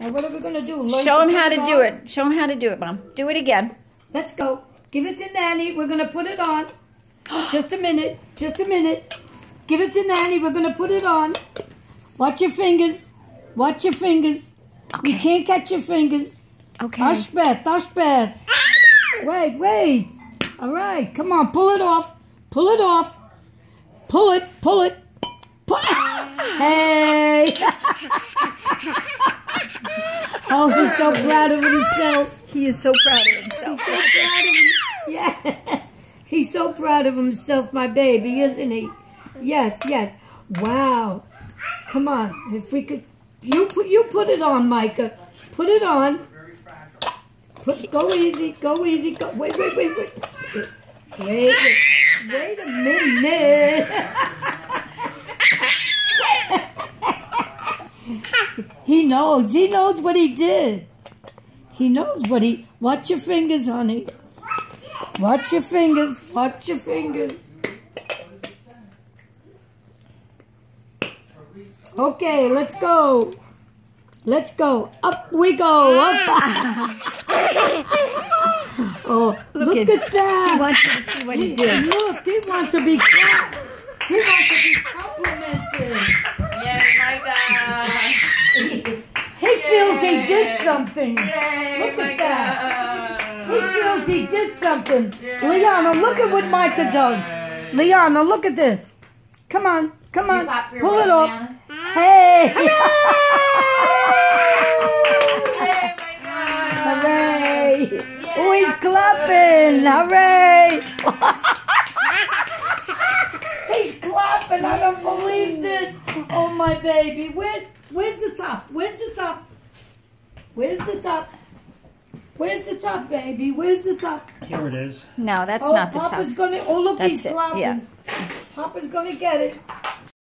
Now what are we going to do? Show him how to do it. Show him how to do it, Mom. Do it again. Let's go. Give it to Nanny. We're going to put it on. Just a minute. Just a minute. Give it to Nanny. We're going to put it on. Watch your fingers. Watch your fingers. Okay. You can't catch your fingers. Okay. Hush, Beth. Hush, Beth. Wait, wait. All right. Come on. Pull it off. Pull it off. Pull it. Pull it. Pull it. Hey. Oh, he's so proud of himself. He is so proud of himself. He's so proud of him. Yeah. He's so proud of himself, my baby, isn't he? Yes, yes. Wow. Come on. If we could, you put it on, Micah. Put it on. Go easy. Go easy. Go. Wait. Wait a minute. He knows. He knows what he did. He knows what he... Watch your fingers, honey. Watch your fingers. Watch your fingers. Okay, let's go. Let's go. Up we go. Up. Oh, look at that. He wants you to see what he did. Look, he wants to be clapped. He wants to be complimented. Yay, Micah. He feels he did something. Yay, Look at Micah. that. He feels he did something. Liana, look at what Micah does. Liana, look at this. Come on. Come on. Pull it off. Hey. Hey, Micah. Hooray. Oh, he's clapping. Hooray. He's clapping. I don't believe this. Oh, my baby. Where's the top? Where's the top? Where's the top? Where's the top, baby? Where's the top? Here it is. No, that's not the top. Papa's gonna. Oh, look, That's he's it, clapping. yeah. Papa's gonna get it.